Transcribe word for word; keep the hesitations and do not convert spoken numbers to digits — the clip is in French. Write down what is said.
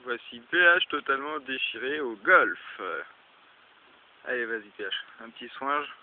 Voici P H totalement déchiré au golf. Allez, vas-y P H, un petit soinge.